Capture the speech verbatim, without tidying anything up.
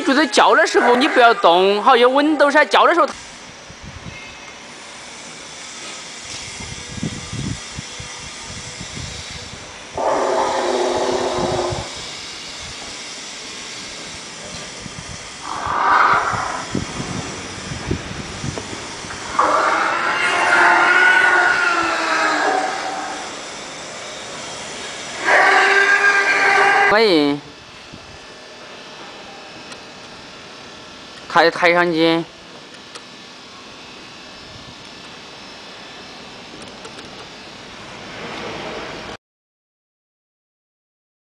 注意叫的时候你不要动，好，有温度噻，叫的时候。 喂，抬抬上去。